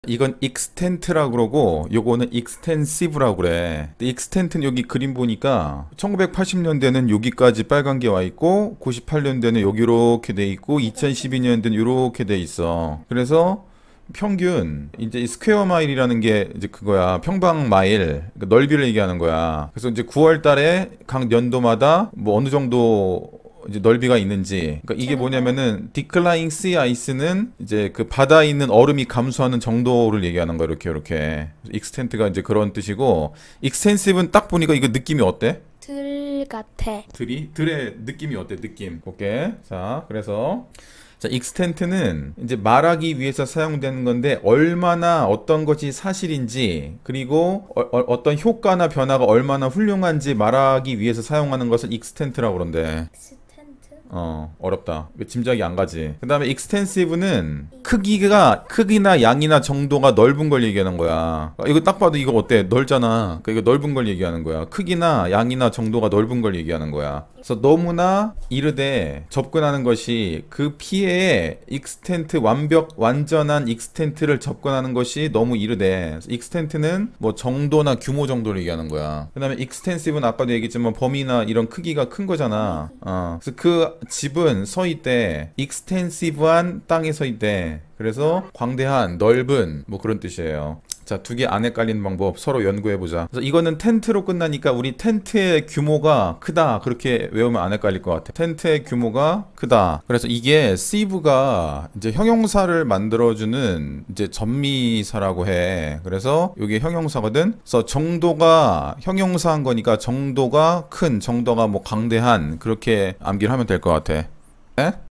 이건 extent라고 그러고 요거는 extensive라고 그래. 근데 extent는 여기 그림 보니까 1980년대는 여기까지 빨간 게 와 있고 98년대는 여기 이렇게 돼 있고 2012년대는 이렇게 돼 있어. 그래서 평균 이제 스퀘어 마일이라는 게 이제 그거야. 평방 마일, 그러니까 넓이를 얘기하는 거야. 그래서 이제 9월 달에 각 연도마다 뭐 어느 정도 이제 넓이가 있는지. 그러니까 이게 뭐냐면은 declining sea ice는 이제 그 바다에 있는 얼음이 감소하는 정도를 얘기하는 거야. 이렇게 extent가 이제 그런 뜻이고, extensive는 딱 보니까 이거 느낌이 어때? 들 같아. 들의 느낌이 어때? 느낌 볼게. 자, 그래서 자, extent는 이제 말하기 위해서 사용되는 건데 얼마나 어떤 것이 사실인지, 그리고 어떤 효과나 변화가 얼마나 훌륭한지 말하기 위해서 사용하는 것을 extent라고 그런대. 익스텐트? 어렵다. 짐작이 안 가지. 그 다음에 extensive는 크기나 양이나 정도가 넓은 걸 얘기하는 거야. 이거 딱 봐도 이거 어때? 넓잖아. 그러니까 이거 넓은 걸 얘기하는 거야. 크기나 양이나 정도가 넓은 걸 얘기하는 거야. 그래서 너무나 이르되 접근하는 것이 그 피해에 완전한 extent를 접근하는 것이 너무 이르되, extent는 뭐 정도나 규모 정도를 얘기하는 거야. 그 다음에 extensive는 아까도 얘기했지만 범위나 이런 크기가 큰 거잖아. 그래서 그 집은 서 있대. extensive한 땅에 서 있대. 그래서 광대한, 넓은 뭐 그런 뜻이에요. 자, 두 개 안 헷갈리는 방법 서로 연구해보자. 그래서 이거는 텐트로 끝나니까 우리 텐트의 규모가 크다 그렇게 외우면 안 헷갈릴 것 같아. 텐트의 규모가 크다. 그래서 이게 sieve가 이제 형용사를 만들어주는 이제 전미사라고 해. 그래서 이게 형용사거든. 그래서 정도가 형용사한 거니까 정도가 큰, 정도가 뭐 광대한, 그렇게 암기를 하면 될 것 같아. 에?